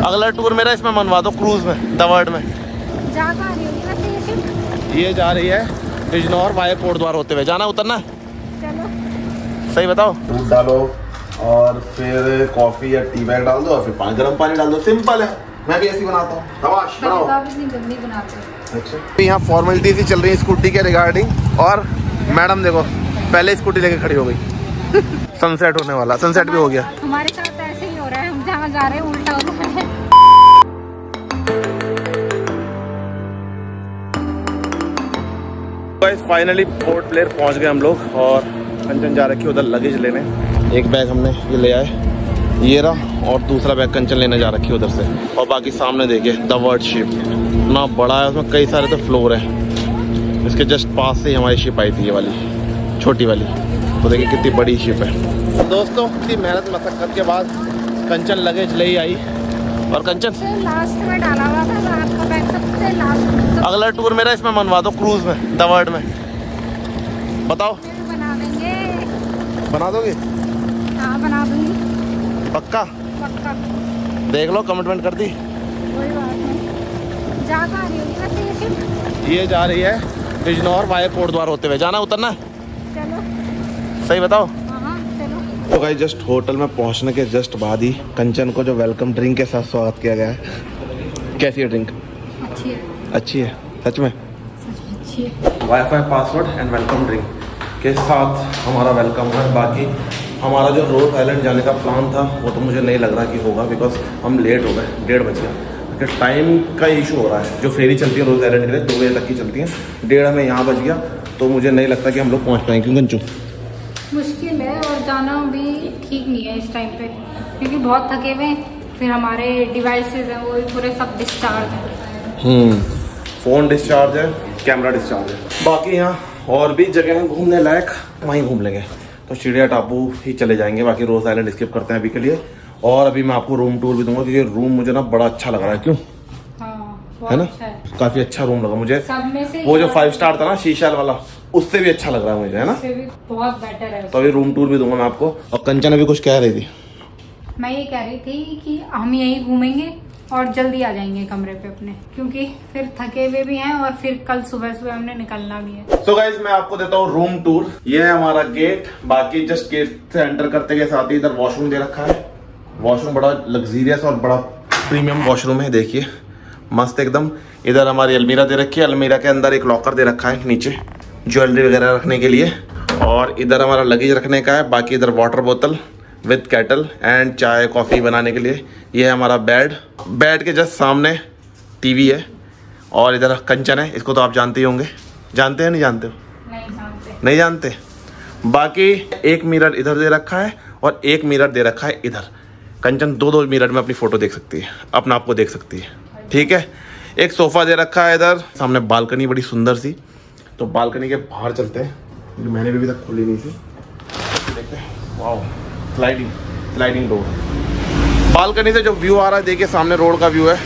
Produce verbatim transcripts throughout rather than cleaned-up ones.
अगला टूर मेरा इसमें मनवा दो, क्रूज में, द वर्ल्ड में। ये जा रही है बिजनौर वाया कोट द्वार होते हुए, जाना उतरना। चलो सही बताओ। दूध डालो और फिर कॉफी या टी बैग डाल दो और फिर पानी, गर्म पानी डाल दो। सिंपल है, मैं भी ऐसे ही बनाता हूँ। शाबाश, बनाओ। अच्छा, यहाँ फॉर्मेलिटी सी चल रही है स्कूटी के रिगार्डिंग, और मैडम देखो पहले स्कूटी लेके खड़ी हो गई। सनसेट होने वाला, सनसेट भी हो गया। हमारे साथ ऐसे ही हो रहा है, हम जहाँ जा रहे हैं उल्टा हो रहा है। फाइनली पोर्ट ब्लेयर पहुंच गए हम लोग, और कंचन जा रखी है उधर लगेज लेने। एक बैग हमने ये ले आए, ये रहा, और दूसरा बैग कंचन लेने जा रखी है उधर से। और बाकी सामने देखिए द वर्ल्ड शिप, इतना बड़ा है, उसमें कई सारे तो फ्लोर हैं। इसके जस्ट पास से ही हमारी शिप आई थी, ये वाली छोटी वाली। तो देखिए कितनी बड़ी शिप है। तो दोस्तों इतनी मेहनत मशक्कत के बाद कंचन लगेज ले ही आई। और कंचन लास्ट में डाला हुआ था, रात का बैग सबसे लास्ट। अगला टूर मेरा इसमें मनवा दो, क्रूज में, द वर्ल्ड में। बताओ। बना देंगे। बना दोगे? हाँ बना दूंगी। पक्का? पक्का। देख लो, कमिटमेंट कर दी। कोई बात नहीं। जा कहाँ रही होगी वैसे ये शिप? ये जा रही है बिजनौर वाया कोट द्वार होते हुए, जाना उतरना। चलो। सही बताओ। हाँ चलो। तो गाइस जस्ट होटल में पहुंचने के जस्ट बाद ही कंचन को जो वेलकम ड्रिंक के साथ स्वागत किया गया है। कैसी है ड्रिंक? अच्छी है। अच्छी है सच में। अच्छी है। Wifi password and welcome drink के साथ हमारा वेलकम है। बाकी हमारा जो रोज आइलैंड जाने का प्लान था वो तो मुझे नहीं लग रहा कि होगा, बिकॉज हम लेट हो गए, डेढ़ बज गया। क्योंकि टाइम का इशू हो रहा है। जो फेरी चलती है रोज आइलैंड के लिए दो बजे तक की चलती है, डेढ़ में यहाँ बज गया, तो मुझे नहीं लगता कि हम लोग पहुँच पाएंगे। क्यों कंचू? मुश्किल है, और जाना भी ठीक नहीं है इस टाइम पे, क्योंकि बहुत थके हुए हैं। फिर हमारे डिवाइसेस हैं वो भी पूरे सब डिस्चार्ज हैं। हम्म फ़ोन डिस्चार्ज है, कैमरा डिस्चार्ज है। बाकी यहाँ और भी जगह हैं घूमने लायक, वहीं घूम लेंगे। तो चिड़िया टापू ही चले जाएंगे, बाकी रोज आइलैंड स्किप करते हैं अभी के लिए। और अभी मैं आपको रूम टूर भी दूंगा, क्योंकि रूम मुझे ना बड़ा अच्छा लग रहा है। क्यों? हाँ, है ना? अच्छा है। काफी अच्छा रूम लगा मुझे। सब में से वो जो फाइव स्टार था ना शीशा वाला, उससे भी अच्छा लग रहा है मुझे, है ना? उससे भी बहुत बेटर है। तो अभी रूम टूर भी दूंगा मैं आपको। और कंचन अभी कुछ कह रही थी। मैं ये कह रही थी कि हम यहीं घूमेंगे और जल्दी आ जाएंगे कमरे पे अपने, क्योंकि फिर थके हुए भी हैं और फिर कल सुबह सुबह हमने निकलना भी है। सो गाइज मैं आपको देता हूँ रूम टूर। ये है हमारा गेट। बाकी जस्ट गेट से एंटर करते के साथ ही इधर वॉशरूम दे रखा है। वॉशरूम बड़ा लग्जीरियस और बड़ा प्रीमियम वॉशरूम है, देखिए मस्त एकदम। इधर हमारी अलमीरा दे रखी है, अलमीरा के अंदर एक लॉकर दे रखा है नीचे ज्वेलरी वगैरह रखने के लिए। और इधर हमारा लगेज रखने का है। बाकी इधर वाटर बोतल विद कैटल एंड चाय कॉफ़ी बनाने के लिए। ये है हमारा बेड। बेड के जस्ट सामने टीवी है। और इधर कंचन है, इसको तो आप जानते ही होंगे। जानते हैं नहीं जानते हो? नहीं जानते। नहीं जानते। बाकी एक मिरर इधर दे रखा है और एक मिरर दे रखा है इधर। कंचन दो दो मिरर में अपनी फोटो देख सकती है, अपना आपको देख सकती है। ठीक है। एक सोफा दे रखा है इधर। सामने बालकनी बड़ी सुंदर सी। तो बालकनी के बाहर चलते हैं, जो मैंने भी अभी तक खोली नहीं थी। देखते हैं। Wow, sliding sliding door. Balcony से जो व्यू आ रहा है देखिए, सामने रोड का व्यू है।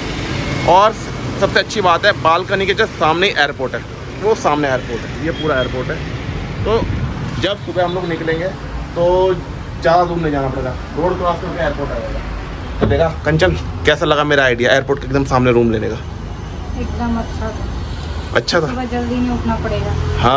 और सबसे अच्छी बात है, बालकनी के जस्ट सामने एयरपोर्ट है। वो सामने एयरपोर्ट है, ये पूरा एयरपोर्ट है। तो जब सुबह हम लोग निकलेंगे तो ज़्यादा दूर नहीं जाना पड़ेगा, रोड क्रॉस करके एयरपोर्ट आ जाएगा। तो देखा कंचन कैसा लगा मेरा आइडिया एयरपोर्ट के एकदम सामने रूम लेने का? एकदम अच्छा था। अच्छा था। सुबह जल्दी नहीं उठना पड़ेगा।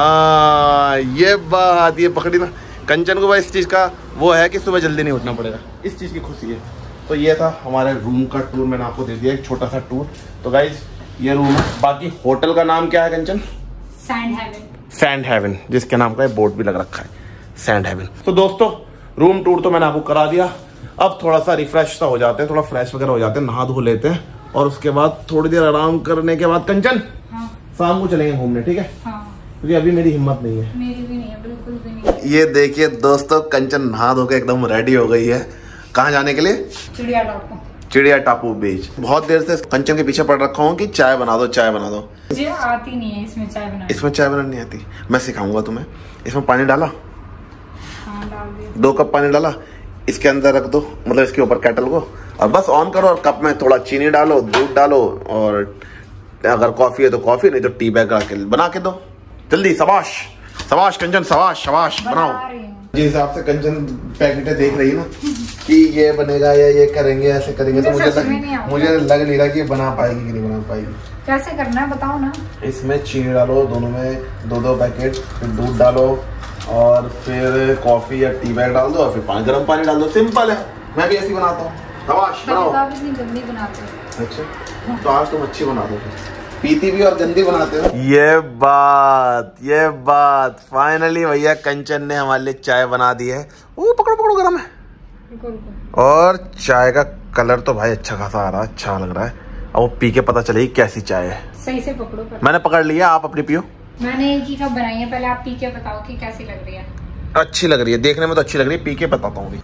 हाँ ये बात, ये पकड़ी ना कंचन को। भाई इस चीज़ का वो है कि सुबह जल्दी नहीं उठना पड़ेगा, इस चीज़ की खुशी है। तो ये था हमारे रूम का टूर, मैंने आपको दे दिया एक छोटा सा टूर। तो गाइज ये रूम है। बाकी होटल का नाम क्या है Kanchan? Sand Haven. Sand Haven, जिसके नाम का बोर्ड भी लग रखा है, सैंड हेवन। तो दोस्तों रूम टूर तो मैंने आपको करा दिया। अब थोड़ा सा रिफ्रेश सा हो जाते हैं, थोड़ा फ्रेश वगैरह हो जाते हैं, नहा धो लेते हैं। और उसके बाद थोड़ी देर आराम करने के बाद कंचन हाँ। शाम को चलेंगे घूमने, ठीक है? हाँ। क्योंकि अभी मेरी हिम्मत नहीं है। मेरी भी नहीं है, बिल्कुल भी नहीं है। ये देखिए दोस्तों, कंचन नहा धो के एकदम रेडी हो गई है। कहाँ जाने के लिए? चिड़िया टापू। चिड़िया टापू बीच। बहुत देर से कंचन के पीछे पड़ रखा हूँ कि चाय बना दो, चाय बना दो। मुझे आती नहीं है इसमें चाय बनानी। इसमें चाय बनानी नहीं आती, मैं सिखाऊंगा तुम्हें। इसमें पानी डाला, हाँ डाल दिया। दो कप पानी डाला, इसके अंदर रख दो, मतलब इसके ऊपर केटल को, और बस ऑन करो। और कप में थोड़ा चीनी डालो, दूध डालो, और अगर कॉफी है तो कॉफी, नहीं तो टी बैग बना के दो जल्दी। शबाश शबाश कंचन, शबाश शबाश, बनाओ। जिस हिसाब से कंचन पैकेटें देख रही है ना, कि ये बनेगा या ये करेंगे ऐसे करेंगे, तो मुझे लग, मुझे लग नहीं रहा कि ये बना पाएगी कि नहीं बना पाएगी। कैसे करना है बताओ ना। इसमें चीनी डालो, दोनों में दो दो पैकेट, फिर दूध डालो और फिर कॉफी या टी बैग डाल दो और फिर पानी गर्म पानी डाल दो। सिंपल है, मैं भी ऐसी बनाता हूँ। शाबाश बनाओ। गंदी बनाते हैं। अच्छा तो आज तुम अच्छी बना दो, पीती भी और गंदी बनाते हो। ये बात ये बात फाइनली भैया कंचन ने हमारे लिए चाय बना दी है। ओ पकड़ो पकड़ो गरम है। और चाय का कलर तो भाई अच्छा खासा आ रहा है, अच्छा लग रहा है। अब वो पी के पता चलेगी कैसी चाय है। सही से पकड़ो पर। मैंने पकड़ लिया, आप अपनी पियो। मैंने एक ही कप बनाई है, पहले आप पी के बताओ कि कैसी लग रही है। अच्छी लग रही है, देखने में तो अच्छी लग रही है, पी के बताता हूँ।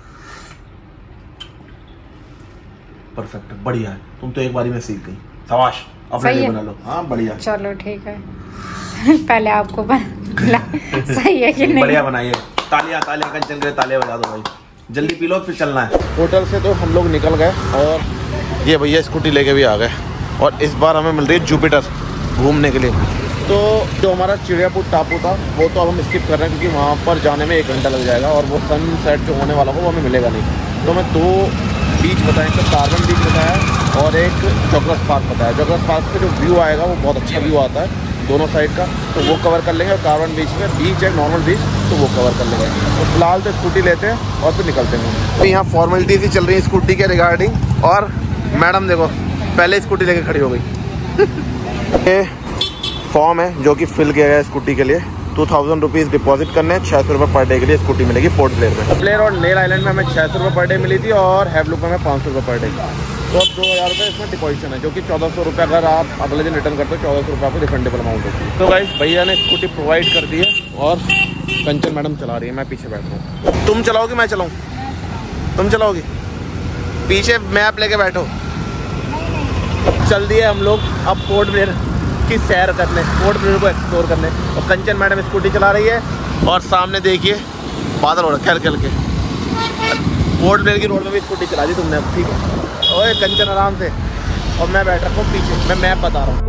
परफेक्ट, बढ़िया है। तुम तो एक बारी में सीख गई, शाबाश। अपने लिए बना लो। हाँ बढ़िया, चलो ठीक है। पहले आपको बना सही है कि नहीं? बढ़िया बनाइए। तालियां तालियां कंचन के तालियां बजा दो भाई। जल्दी पी लो फिर चलना है। होटल से तो हम लोग निकल गए और ये भैया स्कूटी लेके भी आ गए और इस बार हमें मिल रही है जुपिटर घूमने के लिए। तो जो हमारा चिड़ियापुर टापू था वो तो अब हम स्किप कर रहे हैं क्योंकि वहाँ पर जाने में एक घंटा लग जाएगा और वो सनसेट जो होने वाला हो वो हमें मिलेगा नहीं। तो मैं दो बीच बताएं, तो कार्बन बीच बताया और एक जॉगर्स पार्क बताया। जॉगर्स पार्क से जो व्यू आएगा वो बहुत अच्छा व्यू आता है दोनों साइड का, तो वो कवर कर लेंगे। और कार्बन बीच में बीच है नॉर्मल बीच, तो वो कवर कर लेंगे। तो फिलहाल तो स्कूटी लेते हैं और फिर निकलते हैं। तो यहाँ फॉर्मेलिटी सी चल रही है स्कूटी के रिगार्डिंग और मैडम देखो पहले स्कूटी लेके खड़ी हो गई। ये फॉर्म है जो कि फिल किया गया है स्कूटी के लिए। टू थाउजेंड रुपीज़ डिपॉजिट करने, छः सौ रुपये पर डे के लिए स्कूटी मिलेगी पोर्ट ब्लेयर में। ब्लेयर और नेल आइलैंड में हमें छः सौ रुपये पर डे मिली थी और हैवलुक में हमें पाँच सौ रुपये पर डे। तो अब दो हज़ार रुपये इसमें डिपॉजिशन है जो कि चौदह सौ रुपये अगर आप अगले दिन रिटर्न करते हो चौदह सौ रुपये आपको रिफंडेबल अमाउंट होती है। तो गाइस भैया ने स्कूटी प्रोवाइड कर दी है और कंचन मैडम चला रही है, मैं पीछे बैठ रहा हूँ। तुम चलाओगी मैं चलाऊँ? तुम चलाओगी? पीछे मैप लेके बैठो। चल दिए हम लोग अब पोर्ट ब्लेयर की सैर करने, पोर्ट ब्लेयर को एक्सप्लोर करने। और कंचन मैडम स्कूटी चला रही है और सामने देखिए बादल हो रहा है खेल के। पोर्ट ब्लेयर की रोड में भी स्कूटी चला दी तुमने अब, ठीक है? ओए कंचन आराम से, और मैं बैठ रखा हूँ पीछे, मैं मैप बता रहा हूँ।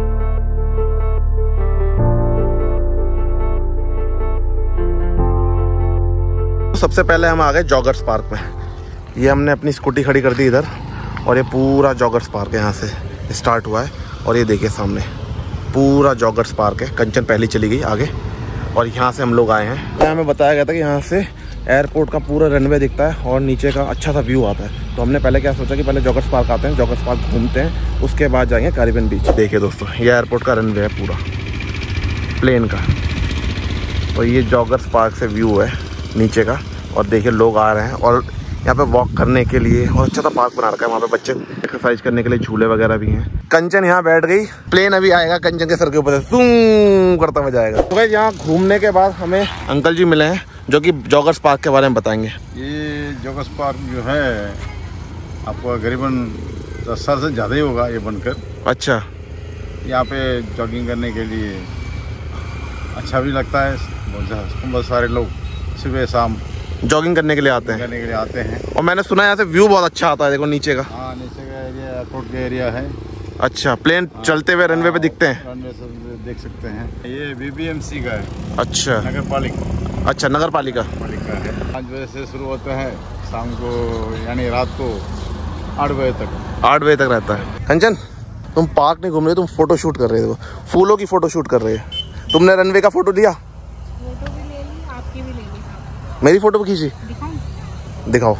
सबसे पहले हम आ गए जॉगर्स पार्क में। ये हमने अपनी स्कूटी खड़ी कर दी इधर और ये पूरा जॉगर्स पार्क है, यहाँ से स्टार्ट हुआ है। और ये देखिए सामने पूरा जॉगर्स पार्क है। कंचन पहले चली गई आगे और यहाँ से हम लोग आए हैं। हमें बताया गया था कि यहाँ से एयरपोर्ट का पूरा रनवे दिखता है और नीचे का अच्छा सा व्यू आता है। तो हमने पहले क्या सोचा कि पहले जॉगर्स पार्क आते हैं, जॉगर्स पार्क घूमते हैं, उसके बाद जाएंगे कैरिबियन बीच। देखिए दोस्तों ये एयरपोर्ट का रनवे है पूरा प्लेन का और ये जॉगर्स पार्क से व्यू है नीचे का। और देखिए लोग आ रहे हैं और यहाँ पे वॉक करने के लिए और अच्छा सा पार्क बना रखा है। वहाँ पे बच्चे एक्सरसाइज करने के लिए झूले वगैरह भी हैं। कंचन यहाँ बैठ गई, प्लेन अभी आएगा कंचन के सर के ऊपर से सूं करता हुआ जाएगा। तो गाइस यहाँ घूमने के बाद हमें अंकल जी मिले हैं जो कि जॉगर्स पार्क के बारे में बताएंगे। ये जॉगर्स पार्क जो है आपको करीबन दस साल से ज़्यादा ही होगा ये बनकर। अच्छा, यहाँ पे जॉगिंग करने के लिए अच्छा भी लगता है। बहुत सारे लोग सुबह शाम जॉगिंग करने के लिए आते हैं करने के लिए आते हैं। और मैंने सुना है यहाँ से व्यू बहुत अच्छा आता है। देखो नीचे का, हाँ नीचे का एरिया एयरपोर्ट का एरिया है। अच्छा, प्लेन हाँ, चलते हुए रनवे पे दिखते हैं। रनवे से देख सकते हैं। ये बीबीएमसी का है। अच्छा, नगर पालिका। अच्छा, नगर पालिका पालिका है। पाँच बजे से शुरू होता है, शाम को यानी रात को आठ बजे तक आठ बजे तक रहता है। कंचन तुम पार्क नहीं घूम रहे, तुम फोटो शूट कर रहे हो, फूलों की फोटो शूट कर रहे हो। तुमने रनवे का फोटो लिया? फोटो भी ले ली, आपकी भी ले ली। मेरी फोटो भी खींची? दिखाओ।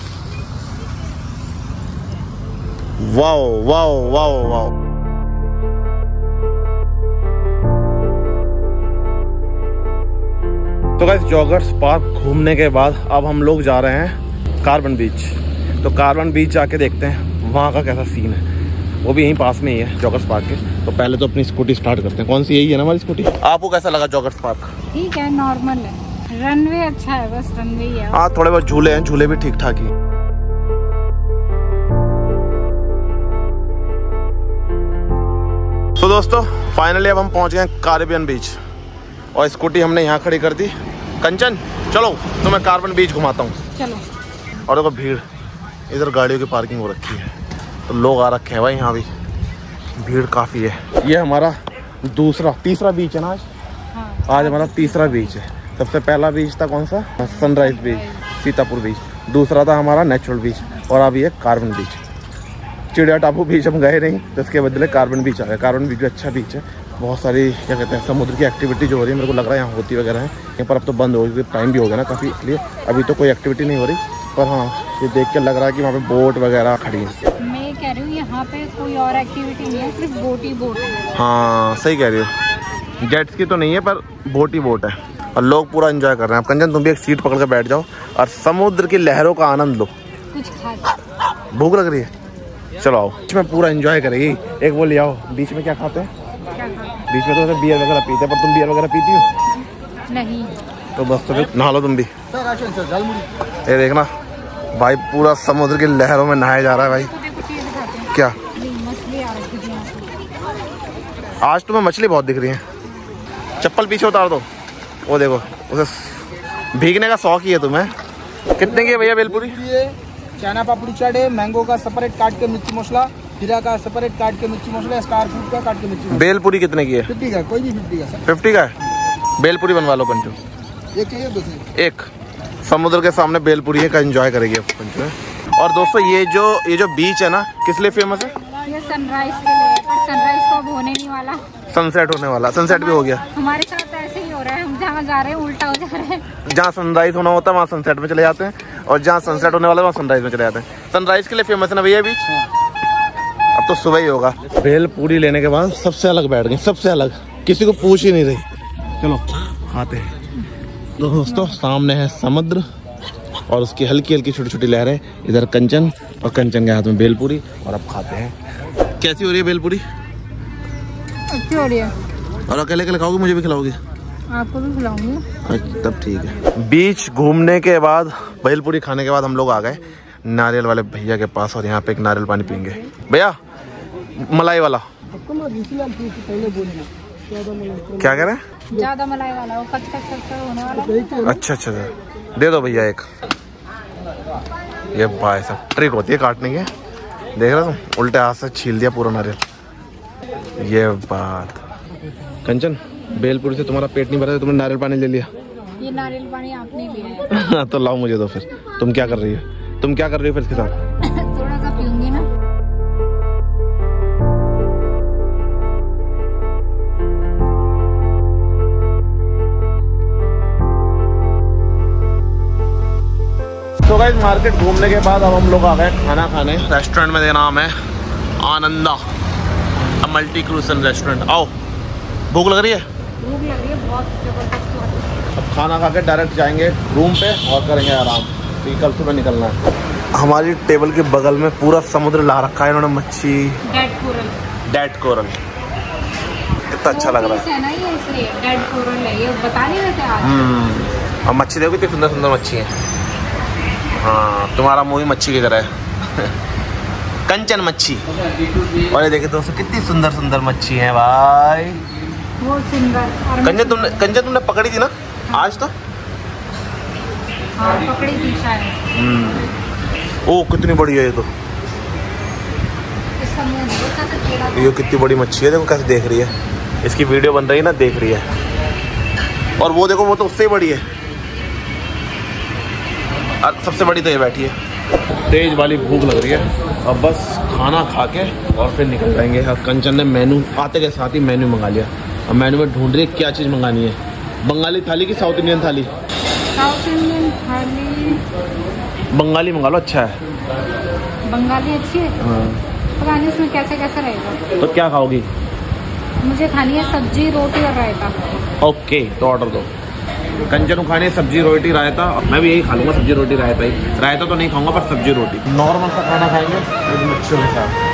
Wow wow wow wow. तो गाइस जॉगर्स पार्क घूमने के बाद अब हम लोग जा रहे हैं कार्बन बीच। तो कार्बन बीच जाके देखते हैं वहाँ का कैसा सीन है। वो भी यहीं पास में ही है जॉगर्स पार्क के। तो पहले तो अपनी स्कूटी स्टार्ट करते हैं। कौन सी? यही है ना हमारी स्कूटी। आपको कैसा लगा जॉगर्स पार्क? ठीक है, नॉर्मल है, रनवे अच्छा है, बस रनवे ही है। हाँ थोड़े बहुत झूले हैं, झूले भी ठीक ठाक ही। तो दोस्तों फाइनली अब हम पहुंच गए कैरिबियन बीच और स्कूटी हमने यहाँ खड़ी कर दी। कंचन चलो तो मैं कार्बन बीच घुमाता हूँ। चलो। और देखो भीड़, इधर गाड़ियों की पार्किंग हो रखी है तो लोग आ रखे हैं भाई, यहाँ भी भीड़ काफ़ी है। ये हमारा दूसरा तीसरा बीच है ना आज। हाँ, आज हमारा तीसरा बीच है। सबसे पहला बीच था कौन सा? Sunrise beach, Sitapur beach. दूसरा था हमारा नेचुरल बीच, और अभी है कार्बन बीच। चिड़िया टापू बीच हम गए नहीं, तो इसके बदले कार्बन बीच आ गया। कार्बन बीच भी अच्छा बीच है, बहुत सारी क्या कहते हैं समुद्र की एक्टिविटी जो हो रही है, मेरे को लग रहा है यहाँ होती वगैरह है। यहाँ पर अब तो बंद हो गई, टाइम भी हो गया ना काफ़ी, इसलिए अभी तो कोई एक्टिविटी नहीं हो रही। पर हाँ, ये देख के लग रहा है कि वहाँ पे बोट वगैरह खड़ी है। मैं कह रही हूँ यहाँ पे कोई और एक्टिविटी नहीं है, सिर्फ बोट ही बोट है। हाँ सही कह रही हो, जेट्स की तो नहीं है पर बोट ही बोट है, और लोग पूरा एंजॉय कर रहे हैं। अब कंचन तुम भी एक सीट पकड़ के बैठ जाओ और समुद्र की लहरों का आनंद लो। कुछ खा, भूख लग रही है, चलो आओ। बीच में पूरा एंजॉय करेगी। एक वो ले आओ, बीच में क्या खाते हैं? क्या खा? बीच में तो बियर वगैरह पीते हैं, पर तुम बियर वगैरह पीती हो? नहीं। तो बस तो फिर नहा लो तुम भी। ये देखना भाई, पूरा समुद्र की लहरों में नहाया जा रहा है भाई। क्या मछली आ रही है आज तुम्हें मछली बहुत दिख रही है। चप्पल पीछे उतार दो। वो देखो, उसे भीगने का शौक ही है तुम्हें। कितने की है भैया बेलपुरी? चाना पापड़ी चाट है, मैंगो का सेपरेट काट के मिर्ची मसाला, खीरा का सेपरेट काट के मिर्ची मसाला, स्टार फ्रूट का काट के मिर्ची मसाला। बेलपुरी कितने की है? फिफ्टी का, कोई भी फिफ्टी का सर। फिफ्टी का है। बेलपुरी बनवा लो पंचू। एक चाहिए दो चाहिए? एक। समुद्र के सामने बेलपुरी है का एंजॉय करेगी अब पंचू। और दोस्तों ये जो ये जो बीच है ना, किस लिए फेमस है? ये सनराइज के लिए, पर सनराइज तो अब होने नहीं वाला, सनसेट होने वाला। सनसेट भी हो गया हमारे साथ। ऐसे ही हो रहा है, हम जहाँ जा रहे हैं उल्टा हो जा रहे हैं। जहाँ सनराइज होना होता है वहाँ सनसेट में चले जाते हैं, और जहाँ सनसेट होने वाला है वहाँ सनराइज में चले जाते हैं। सनराइज के लिए फेमस है ना भैया बीच। अब तो सुबह ही होगा। बेल पूरी लेने के बाद सबसे अलग बैठ गई, सबसे अलग, किसी को पूछ ही नहीं रही। चलो खाते हैं। तो दोस्तों सामने है समुद्र और उसकी हल्की हल्की छोटी छोटी लहरें। इधर कंचन, और कंचन के हाथ में बेलपूरी, और अब खाते हैं। कैसी हो रही है बेलपूरी? अच्छी हो रही है। और अकेले अकेले खाओगे, मुझे भी खिलाओगे? आपको भी खिलाऊंगी। तब ठीक है। बीच घूमने के बाद, बेलपूरी खाने के बाद हम लोग आ गए नारियल वाले भैया के पास, और यहाँ पे एक नारियल पानी पीएंगे। भैया मलाई वाला क्या कह रहे हैं? ज्यादा मलाई वाला, वो कच कच कच होने वाला। अच्छा अच्छा, दे दो भैया एक। ये भाई साहब ट्रिक होती है काटने की, देख रहे तुम, उल्टे हाथ से छील दिया पूरा नारियल। ये बात। कंचन, बेलपुरी से तुम्हारा पेट नहीं भरा, तुमने नारियल पानी ले लिया। ये नारियल पानी आपने लिया है। तो लाओ मुझे दो फिर। तुम क्या कर रही हो? तुम क्या कर रही हो फिर इसके साथ? थोड़ा सा पीऊंगी ना। तो गाइस मार्केट घूमने के बाद अब हम लोग आ गए खाना खाने। रेस्टोरेंट में, नाम है आनंदा मल्टी क्रूजन रेस्टोरेंट। आओ, भूख लग रही है? भूख लग रही है बहुत जबरदस्त। अब खाना खा के डायरेक्ट जाएंगे रूम पे और करेंगे आराम, क्योंकि कल सुबह निकलना है। हमारी टेबल के बगल में पूरा समुद्र ला रखा है इन्होंने। मच्छी, डेड कोरल। डेड कोरल कितना अच्छा लग रहा है। ना ये इसलिए डेड कोरल है, ये बता नहीं रहे थे आज। हम्म, अब मच्छी देखो कितनी सुंदर सुंदर मच्छी है। हाँ, तुम्हारा मुंह ही मच्छी की तरह है। कंचन मच्छी। और ये देखे दोस्तों कितनी सुंदर सुंदर मच्छी है भाई, बहुत सुंदर। कंचन तुमने कंचन तुमने पकड़ी थी ना आज? तो हाँ, पकड़ी थी शायद। ओ कितनी बड़ी है ये तो। इसका मुंह देखा तो टेढ़ा था। ये कितनी बड़ी मच्छी है, देखो कैसे देख रही है। इसकी वीडियो बन रही है ना, देख रही है। और वो देखो, वो तो उससे ही बड़ी है। और सबसे बड़ी तो ये बैठी है। तेज वाली भूख लग रही है, अब बस खाना खा के और फिर निकल जाएंगे। और कंचन ने मेनू आते के साथ ही मेन्यू मंगा लिया। अब मेन्यू में ढूंढ रही है क्या चीज़ मंगानी है, बंगाली थाली की South Indian thali? South Indian thali. Bengali मंगा लो, अच्छा है। बंगाली अच्छी है। हाँ। पता नहीं इसमें कैसे कैसे रहेगा। तो क्या खाओगी? मुझे खानी है सब्जी, रोटी और रायता। ओके, तो ऑर्डर दो। कंचन खाने सब्जी रोटी रायता, मैं भी यही खा लूँगा, सब्जी रोटी रायता ही। रायता तो नहीं खाऊंगा पर सब्जी रोटी। नॉर्मल सा खाना खाएंगे मच्छियों के साथ।